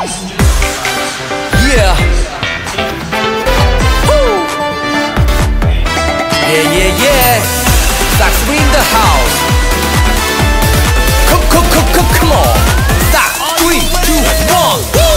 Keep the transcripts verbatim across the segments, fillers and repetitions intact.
Yeah. Woo. Yeah, yeah, yeah. Sax in the house. Come, come, come, come, come on. Stop. Three, two, one. Woo.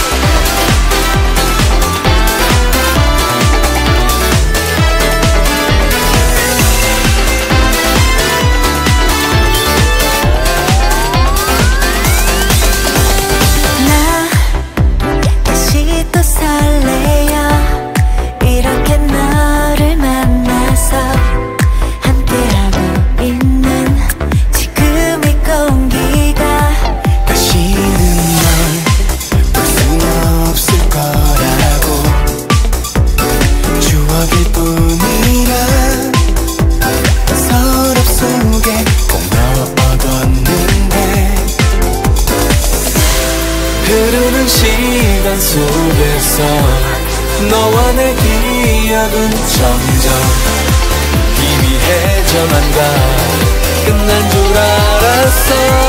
흐르는 시간 속에서 너와 내 기억은 점점 희미해져만 가. 끝난 줄 알았어.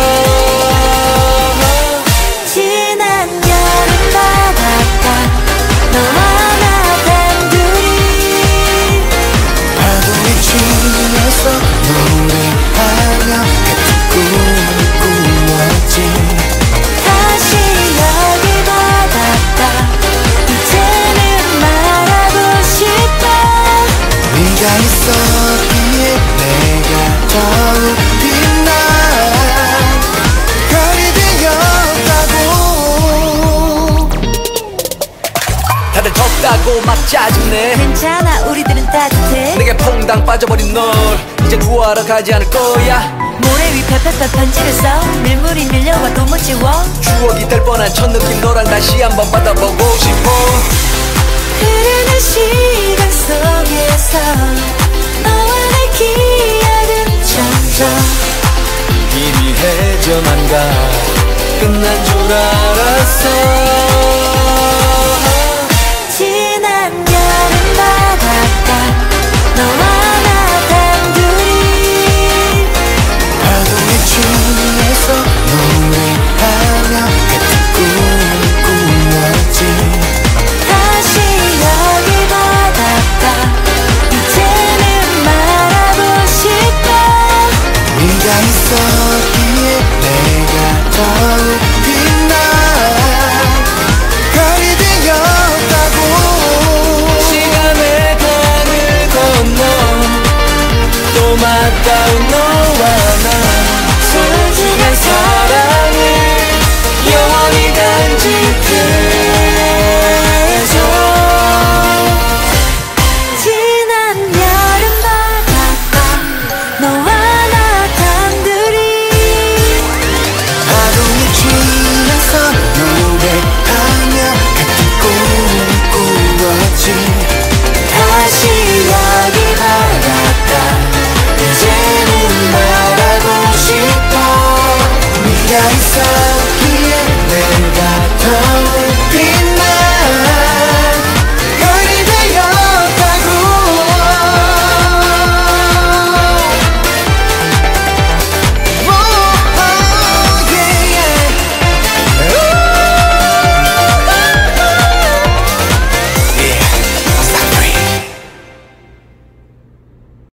지난 여름 바닷가 너와 나 단둘이 파도에 춤춰서 노래하며 같은 꿈을 꾸었지. 네가 있었기에 내가 더욱 빛나 별이 되었다고. 다들 덥다고 막 짜증내. 괜찮아 우리들은 따뜻해. 내게 퐁당 빠져버린 널 이제 구하러 가지 않을 거야. 모래 위 펴펴펴 편지를 밀물이 밀려와도 못 지워. 추억이 될 뻔한 첫 느낌 너랑 다시 한번 받아보고 싶어. 흐르는 시간 속에서 너와 내 기억은 점점 희미해져만 가. 끝난 줄 알았어.